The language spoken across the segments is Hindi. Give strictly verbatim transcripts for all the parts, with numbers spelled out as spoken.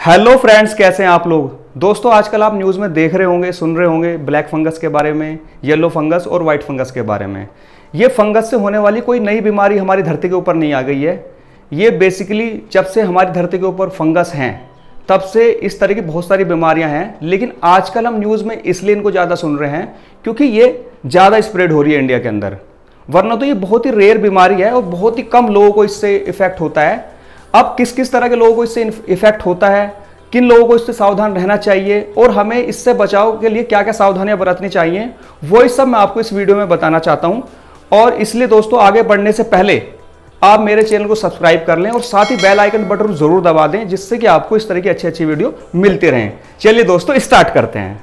हेलो फ्रेंड्स, कैसे हैं आप लोग। दोस्तों आजकल आप न्यूज़ में देख रहे होंगे, सुन रहे होंगे ब्लैक फंगस के बारे में, येलो फंगस और वाइट फंगस के बारे में। ये फंगस से होने वाली कोई नई बीमारी हमारी धरती के ऊपर नहीं आ गई है। ये बेसिकली जब से हमारी धरती के ऊपर फंगस हैं तब से इस तरह की बहुत सारी बीमारियां हैं, लेकिन आजकल हम न्यूज़ में इसलिए इनको ज़्यादा सुन रहे हैं क्योंकि ये ज़्यादा स्प्रेड हो रही है इंडिया के अंदर। वरना तो ये बहुत ही रेयर बीमारी है और बहुत ही कम लोगों को इससे इफेक्ट होता है। अब किस किस तरह के लोगों को इससे इफेक्ट होता है, किन लोगों को इससे सावधान रहना चाहिए और हमें इससे बचाव के लिए क्या क्या सावधानियां बरतनी चाहिए, वो इस सब मैं आपको इस वीडियो में बताना चाहता हूं। और इसलिए दोस्तों आगे बढ़ने से पहले आप मेरे चैनल को सब्सक्राइब कर लें और साथ ही बेल आइकन बटन जरूर दबा दें, जिससे कि आपको इस तरह की अच्छी अच्छी वीडियो मिलती रहें। चलिए दोस्तों स्टार्ट करते हैं।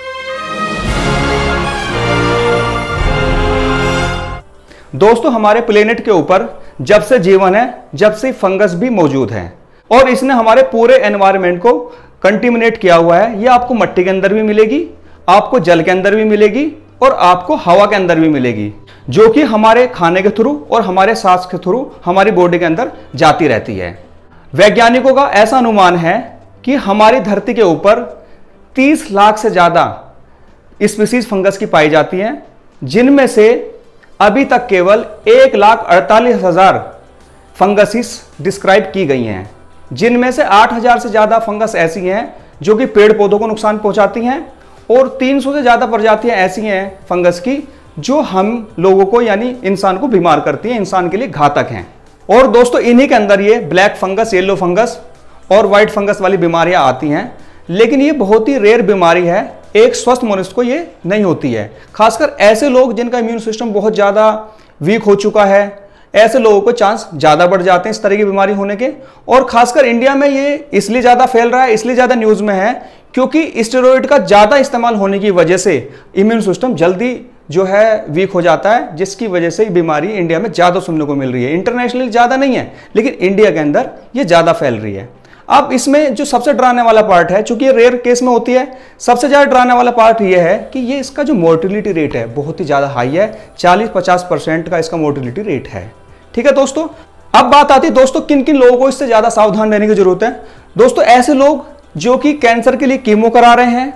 दोस्तों हमारे प्लेनेट के ऊपर जब से जीवन है, जब से फंगस भी मौजूद है और इसने हमारे पूरे एनवायरनमेंट को कंटिमिनेट किया हुआ है। ये आपको मिट्टी के अंदर भी मिलेगी, आपको जल के अंदर भी मिलेगी और आपको हवा के अंदर भी मिलेगी, जो कि हमारे खाने के थ्रू और हमारे सांस के थ्रू हमारी बॉडी के अंदर जाती रहती है। वैज्ञानिकों का ऐसा अनुमान है कि हमारी धरती के ऊपर तीस लाख से ज्यादा स्पीसीज फंगस की पाई जाती हैं, जिनमें से अभी तक केवल एक लाख अड़तालीस हजार फंगसिस डिस्क्राइब की गई हैं, जिनमें से आठ हजार से ज्यादा फंगस ऐसी हैं जो कि पेड़ पौधों को नुकसान पहुंचाती हैं और तीन सौ से ज्यादा प्रजातियां ऐसी हैं फंगस की जो हम लोगों को यानी इंसान को बीमार करती हैं, इंसान के लिए घातक हैं। और दोस्तों इन्हीं के अंदर ये ब्लैक फंगस, येलो फंगस और व्हाइट फंगस वाली बीमारियां आती हैं, लेकिन ये बहुत ही रेयर बीमारी है। एक स्वस्थ मनुष्य को ये नहीं होती है। खासकर ऐसे लोग जिनका इम्यून सिस्टम बहुत ज़्यादा वीक हो चुका है, ऐसे लोगों को चांस ज़्यादा बढ़ जाते हैं इस तरह की बीमारी होने के। और खासकर इंडिया में ये इसलिए ज़्यादा फैल रहा है, इसलिए ज़्यादा न्यूज़ में है क्योंकि स्टेरॉइड का ज़्यादा इस्तेमाल होने की वजह से इम्यून सिस्टम जल्दी जो है वीक हो जाता है, जिसकी वजह से बीमारी इंडिया में ज़्यादा सुनने को मिल रही है। इंटरनेशनली ज़्यादा नहीं है, लेकिन इंडिया के अंदर ये ज़्यादा फैल रही है। अब इसमें जो सबसे डराने वाला पार्ट है, चूंकि ये रेयर केस में होती है, सबसे ज़्यादा डराने वाला पार्ट ये है कि ये इसका जो मोर्टिलिटी रेट है बहुत ही ज़्यादा हाई है। चालीस पचास परसेंट का इसका मोर्टिलिटी रेट है। ठीक है दोस्तों, अब बात आती है दोस्तों किन किन लोगों को इससे ज़्यादा सावधान रहने की जरूरत है। दोस्तों ऐसे लोग जो कि कैंसर के लिए कीमो करा रहे हैं,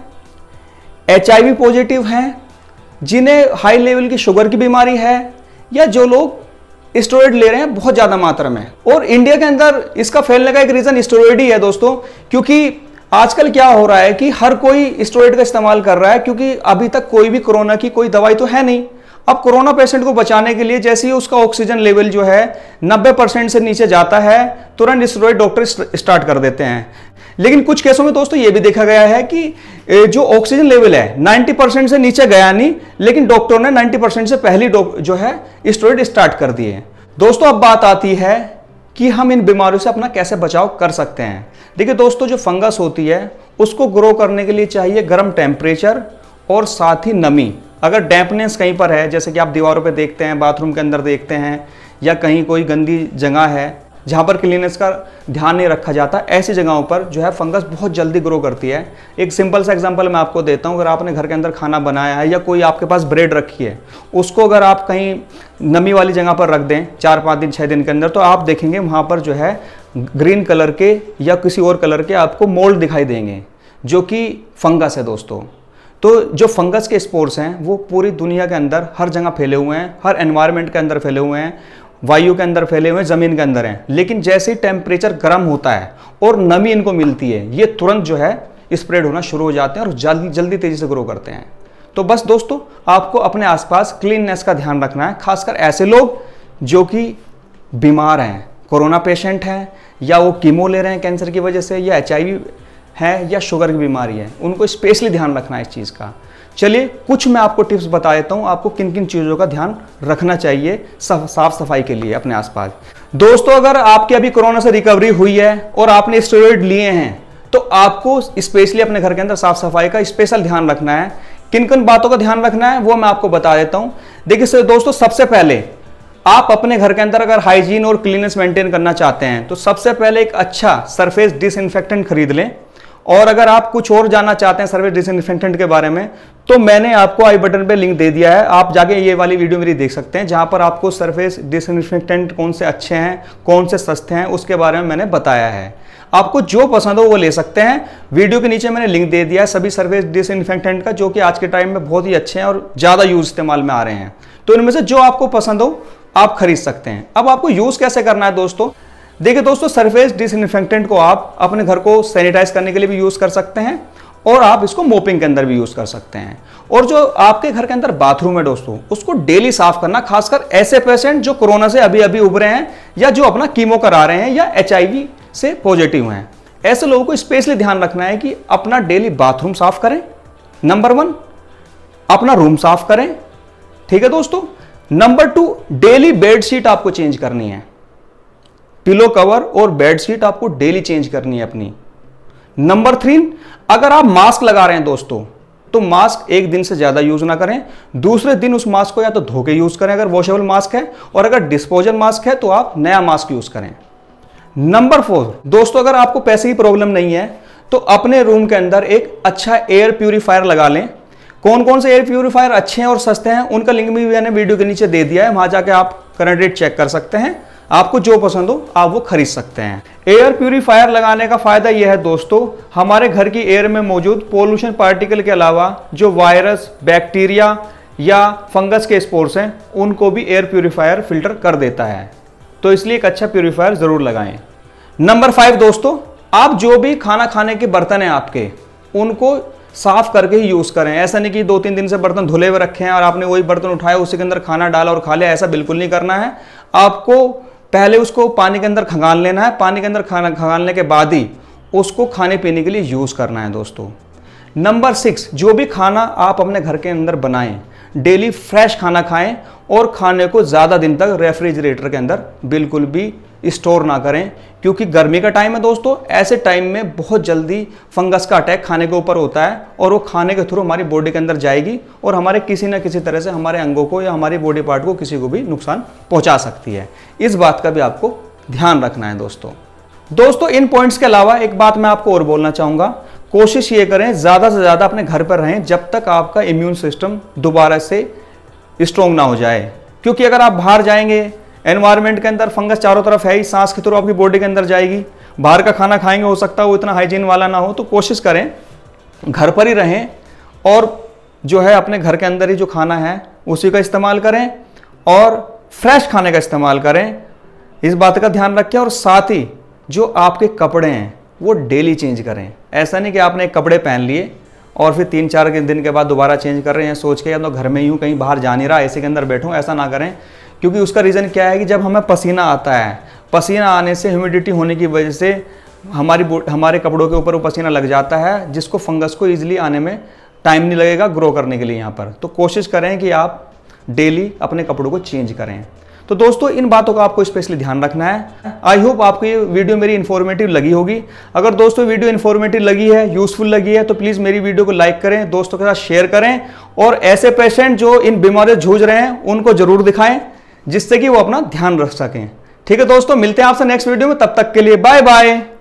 एच आई वी पॉजिटिव हैं, जिन्हें हाई लेवल की शुगर की बीमारी है, या जो लोग स्टेरॉइड ले रहे हैं बहुत ज्यादा मात्रा में। और इंडिया के अंदर इसका फैलने का एक रीजन स्टेरॉइड ही है दोस्तों, क्योंकि आजकल क्या हो रहा है कि हर कोई स्टेरॉइड का इस्तेमाल कर रहा है, क्योंकि अभी तक कोई भी कोरोना की कोई दवाई तो है नहीं। अब कोरोना पेशेंट को बचाने के लिए जैसे ही उसका ऑक्सीजन लेवल जो है नब्बे परसेंट से नीचे जाता है, तुरंत स्टेरॉइड डॉक्टर स्टार्ट कर देते हैं। लेकिन कुछ केसों में दोस्तों ये भी देखा गया है कि जो ऑक्सीजन लेवल है नब्बे परसेंट से नीचे गया नहीं, लेकिन डॉक्टर ने नब्बे परसेंट से पहले जो है स्टेरॉइड स्टार्ट कर दिए। दोस्तों अब बात आती है कि हम इन बीमारियों से अपना कैसे बचाव कर सकते हैं। देखिए दोस्तों, जो फंगस होती है उसको ग्रो करने के लिए चाहिए गर्म टेम्परेचर और साथ ही नमी। अगर डैम्पनेस कहीं पर है, जैसे कि आप दीवारों पे देखते हैं, बाथरूम के अंदर देखते हैं, या कहीं कोई गंदी जगह है जहाँ पर क्लीननेस का ध्यान नहीं रखा जाता, ऐसी जगहों पर जो है फंगस बहुत जल्दी ग्रो करती है। एक सिंपल सा एग्जांपल मैं आपको देता हूँ। अगर आपने घर के अंदर खाना बनाया है या कोई आपके पास ब्रेड रखी है, उसको अगर आप कहीं नमी वाली जगह पर रख दें चार पाँच दिन छः दिन के अंदर, तो आप देखेंगे वहाँ पर जो है ग्रीन कलर के या किसी और कलर के आपको मोल्ड दिखाई देंगे, जो कि फंगस है दोस्तों। तो जो फंगस के स्पोर्स हैं वो पूरी दुनिया के अंदर हर जगह फैले हुए हैं, हर एनवायरनमेंट के अंदर फैले हुए हैं, वायु के अंदर फैले हुए हैं, जमीन के अंदर हैं। लेकिन जैसे ही टेम्परेचर गर्म होता है और नमी इनको मिलती है, ये तुरंत जो है स्प्रेड होना शुरू हो जाते हैं और जल्दी जल्दी तेजी से ग्रो करते हैं। तो बस दोस्तों आपको अपने आसपास क्लीननेस का ध्यान रखना है। खासकर ऐसे लोग जो कि बीमार हैं, कोरोना पेशेंट हैं, या वो कीमो ले रहे हैं कैंसर की वजह से, या एच आई वी है, या शुगर की बीमारी है, उनको स्पेशली ध्यान रखना है इस चीज़ का। चलिए कुछ मैं आपको टिप्स बता देता हूँ, आपको किन किन चीज़ों का ध्यान रखना चाहिए साफ सफाई के लिए अपने आसपास। दोस्तों अगर आपकी अभी कोरोना से रिकवरी हुई है और आपने स्टेरॉइड लिए हैं, तो आपको स्पेशली अपने घर के अंदर साफ सफाई का स्पेशल ध्यान रखना है। किन किन बातों का ध्यान रखना है वो मैं आपको बता देता हूँ। देखिए दोस्तों, सबसे पहले आप अपने घर के अंदर अगर हाइजीन और क्लीननेस मेंटेन करना चाहते हैं तो सबसे पहले एक अच्छा सरफेस डिसइंफेक्टेंट खरीद लें। और अगर आप कुछ और जानना चाहते हैं सरफेस डिसइंफेक्टेंट के बारे में, तो मैंने आपको आई बटन पे लिंक दे दिया है, आप जाके ये वाली वीडियो मेरी देख सकते हैं, जहां पर आपको सरफेस डिसइंफेक्टेंट कौन से अच्छे हैं, कौन से सस्ते हैं, उसके बारे में मैंने बताया है। आपको जो पसंद हो वो ले सकते हैं। वीडियो के नीचे मैंने लिंक दे दिया है सभी सरफेस डिसइंफेक्टेंट का, जो कि आज के टाइम में बहुत ही अच्छे हैं और ज़्यादा यूज इस्तेमाल में आ रहे हैं। तो इनमें से जो आपको पसंद हो आप खरीद सकते हैं। अब आपको यूज़ कैसे करना है दोस्तों, देखिए दोस्तों, सरफेस डिसइंफेक्टेंट को आप अपने घर को सैनिटाइज करने के लिए भी यूज़ कर सकते हैं और आप इसको मोपिंग के अंदर भी यूज़ कर सकते हैं। और जो आपके घर के अंदर बाथरूम है दोस्तों, उसको डेली साफ करना, खासकर ऐसे पेशेंट जो कोरोना से अभी अभी उभरे हैं या जो अपना कीमो करा रहे हैं या एचआईवी से पॉजिटिव हैं, ऐसे लोगों को स्पेशली ध्यान रखना है कि अपना डेली बाथरूम साफ करें। नंबर वन, अपना रूम साफ करें, ठीक है दोस्तों। नंबर टू, डेली बेडशीट आपको चेंज करनी है, पिलो कवर और बेडशीट आपको डेली चेंज करनी है अपनी। नंबर थ्री, अगर आप मास्क लगा रहे हैं दोस्तों, तो मास्क एक दिन से ज्यादा यूज ना करें, दूसरे दिन उस मास्क को या तो धो के यूज करें अगर वॉशेबल मास्क है, और अगर डिस्पोजल मास्क है तो आप नया मास्क यूज करें। नंबर फोर दोस्तों, अगर आपको पैसे की प्रॉब्लम नहीं है तो अपने रूम के अंदर एक अच्छा एयर प्यूरिफायर लगा लें। कौन कौन से एयर प्यूरिफायर अच्छे हैं और सस्ते हैं उनका लिंक भी मैंने वीडियो के नीचे दे दिया है, वहां जाके आप करंट रेट चेक कर सकते हैं। आपको जो पसंद हो आप वो खरीद सकते हैं। एयर प्यूरिफायर लगाने का फायदा यह है दोस्तों, हमारे घर की एयर में मौजूद पोल्यूशन पार्टिकल के अलावा जो वायरस, बैक्टीरिया या फंगस के स्पोर्स हैं उनको भी एयर प्यूरिफायर फिल्टर कर देता है, तो इसलिए एक अच्छा प्यूरिफायर जरूर लगाएं। नंबर फाइव दोस्तों, आप जो भी खाना खाने के बर्तन हैं आपके, उनको साफ करके ही यूज करें। ऐसा नहीं कि दो तीन दिन से बर्तन धुले हुए रखे हैं और आपने वही बर्तन उठाया उसी के अंदर खाना डाला और खा लिया, ऐसा बिल्कुल नहीं करना है। आपको पहले उसको पानी के अंदर खंगाल लेना है, पानी के अंदर खाना खंगालने के बाद ही उसको खाने पीने के लिए यूज करना है दोस्तों। नंबर सिक्स, जो भी खाना आप अपने घर के अंदर बनाएं, डेली फ्रेश खाना खाएं और खाने को ज़्यादा दिन तक रेफ्रिजरेटर के अंदर बिल्कुल भी स्टोर ना करें, क्योंकि गर्मी का टाइम है दोस्तों। ऐसे टाइम में बहुत जल्दी फंगस का अटैक खाने के ऊपर होता है और वो खाने के थ्रू हमारी बॉडी के अंदर जाएगी और हमारे किसी ना किसी तरह से हमारे अंगों को या हमारी बॉडी पार्ट को किसी को भी नुकसान पहुंचा सकती है। इस बात का भी आपको ध्यान रखना है दोस्तों। दोस्तों इन पॉइंट्स के अलावा एक बात मैं आपको और बोलना चाहूँगा, कोशिश ये करें ज़्यादा से ज़्यादा अपने घर पर रहें जब तक आपका इम्यून सिस्टम दोबारा से स्ट्रॉन्ग ना हो जाए, क्योंकि अगर आप बाहर जाएंगे एनवायरनमेंट के अंदर फंगस चारों तरफ है ही, सांस के थ्रू आपकी बॉडी के अंदर जाएगी। बाहर का खाना खाएंगे, हो सकता है वो इतना हाइजीन वाला ना हो, तो कोशिश करें घर पर ही रहें और जो है अपने घर के अंदर ही जो खाना है उसी का इस्तेमाल करें और फ्रेश खाने का इस्तेमाल करें। इस बात का ध्यान रखें और साथ ही जो आपके कपड़े हैं वो डेली चेंज करें। ऐसा नहीं कि आपने एक कपड़े पहन लिए और फिर तीन चार दिन के बाद दोबारा चेंज कर रहे हैं सोच के या तो घर में यूँ कहीं बाहर जा नहीं रहा, एसी के अंदर बैठूँ, ऐसा ना करें। क्योंकि उसका रीज़न क्या है कि जब हमें पसीना आता है, पसीना आने से ह्यूमिडिटी होने की वजह से हमारी हमारे कपड़ों के ऊपर वो पसीना लग जाता है, जिसको फंगस को ईजिली आने में टाइम नहीं लगेगा ग्रो करने के लिए यहाँ पर। तो कोशिश करें कि आप डेली अपने कपड़ों को चेंज करें। तो दोस्तों इन बातों का आपको स्पेशली ध्यान रखना है। आई होप आपको ये वीडियो मेरी इन्फॉर्मेटिव लगी होगी। अगर दोस्तों वीडियो इन्फॉर्मेटिव लगी है, यूजफुल लगी है, तो प्लीज़ मेरी वीडियो को लाइक करें, दोस्तों के साथ शेयर करें और ऐसे पेशेंट जो इन बीमारियों से जूझ रहे हैं उनको जरूर दिखाएं, जिससे कि वो अपना ध्यान रख सकें। ठीक है दोस्तों, मिलते हैं आपसे नेक्स्ट वीडियो में, तब तक के लिए बाय बाय।